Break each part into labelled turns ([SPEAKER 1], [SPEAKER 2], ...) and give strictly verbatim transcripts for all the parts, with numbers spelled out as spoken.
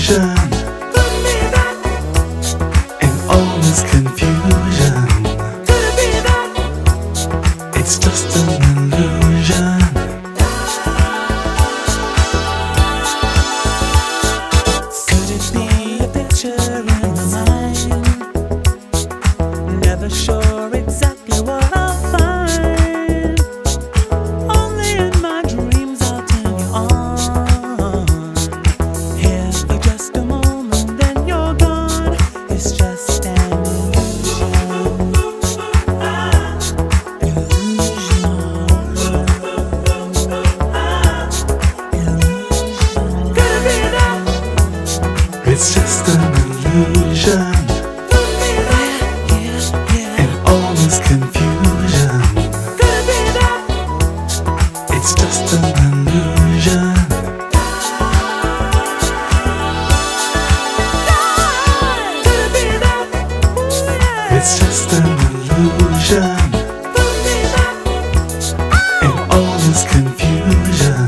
[SPEAKER 1] illusion. In all this confusion, it's just an illusion.
[SPEAKER 2] Could it be a picture in my mind? Never sure exactly what I'll find. Only in my dreams I'll turn you on. Here for just a moment, then you're gone. It's just an illusion.
[SPEAKER 1] It's just an illusion. In all this confusion, it's just an illusion. It's just an illusion. In all this confusion,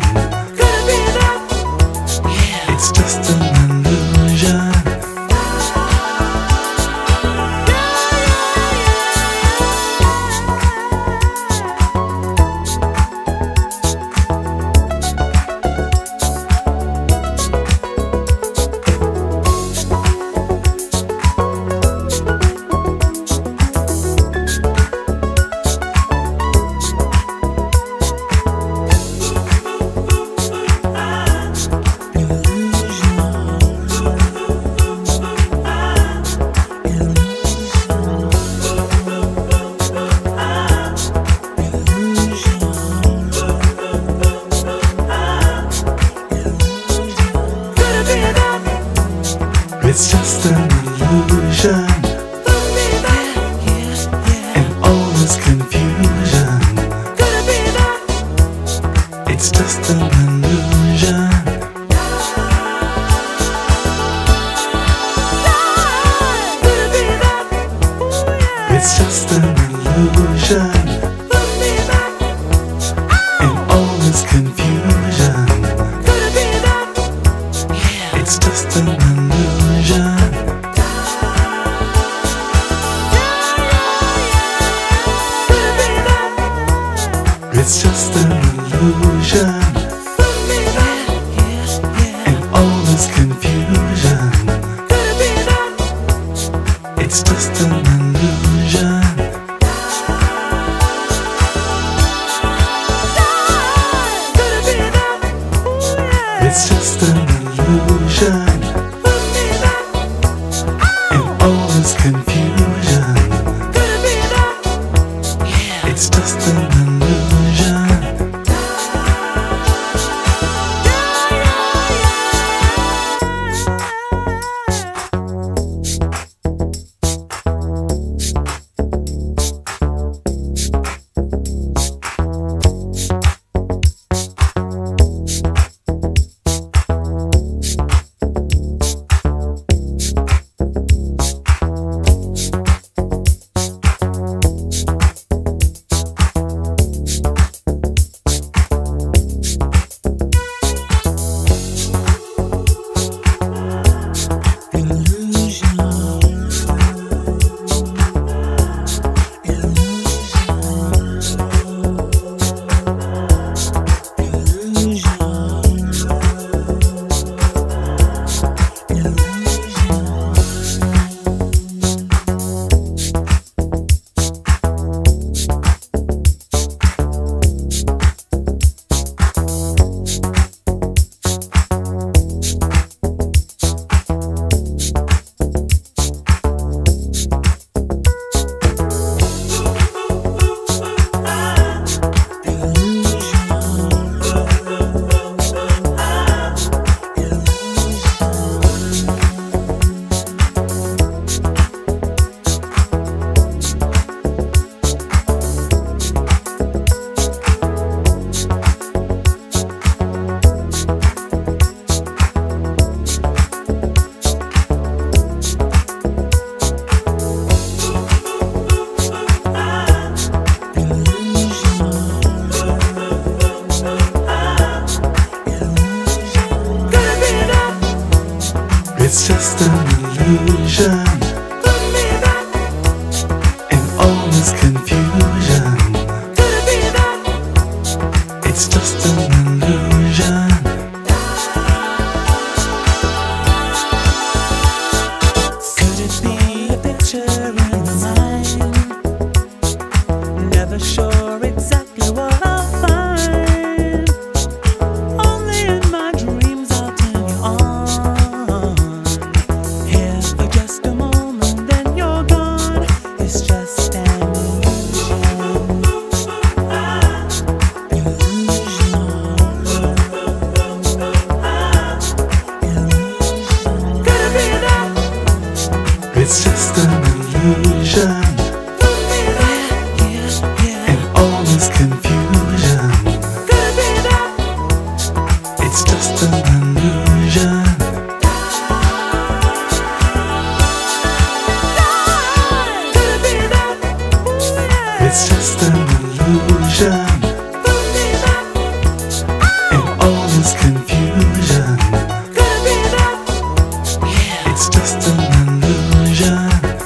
[SPEAKER 1] it's just an illusion. It's just an illusion. In all this confusion, it's just an illusion. It's just an illusion. In all this confusion, it's just an illusion. It's just an illusion. In all this confusion, it's just an illusion. It's just an illusion. In all this confusion, it's just an illusion. confusion.
[SPEAKER 2] Could it be that?
[SPEAKER 1] It's just an illusion.
[SPEAKER 2] Could it be a picture in the mind? Never sure exactly what I'll find. Only in my dreams I'll turn you on. Here for just a moment, then you're gone. It's just an illusion. Illusion. Could it be that?
[SPEAKER 1] It's just an illusion. And all this confusion.
[SPEAKER 2] Could it be that?
[SPEAKER 1] It's just an illusion.
[SPEAKER 2] Could it be that?
[SPEAKER 1] It's just an illusion. And all this confusion.
[SPEAKER 2] Could it be that?
[SPEAKER 1] It's just an illusion.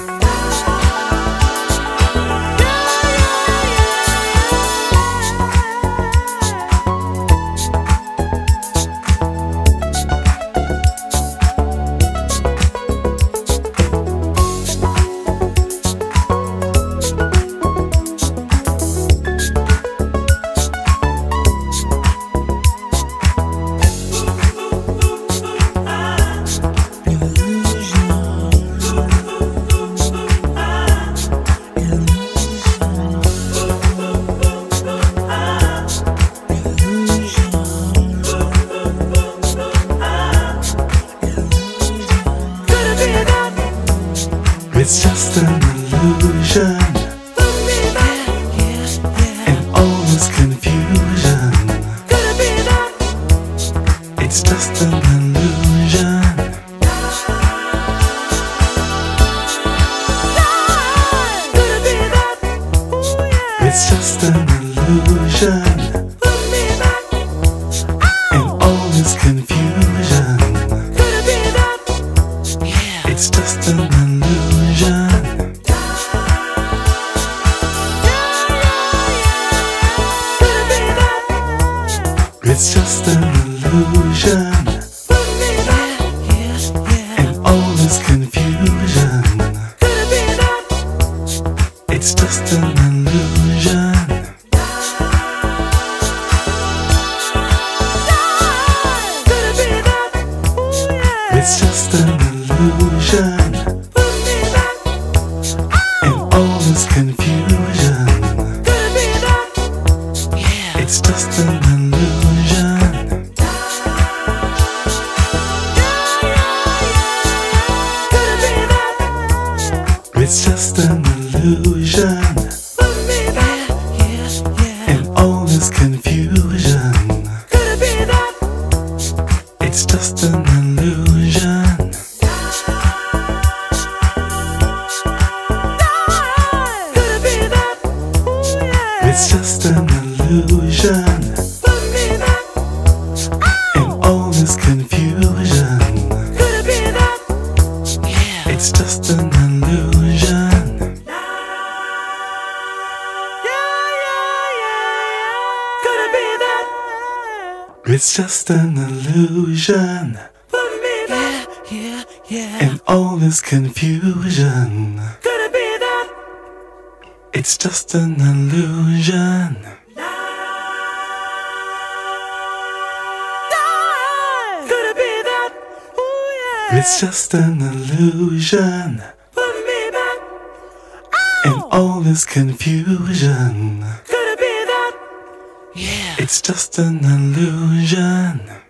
[SPEAKER 1] It's just an illusion. And all this confusion. It's just an illusion. It's just an illusion. And all this confusion. It's just an illusion. It's just an illusion. And all this confusion. It's just an illusion. It's just an illusion. And all this confusion. It's just an illusion. It's just an illusion. And all this confusion. It's just an illusion. It's just an illusion. And all this confusion. It's just an illusion. It's just an illusion. And all this confusion. It's just an illusion. It's just an illusion. And all this confusion. It's just an illusion.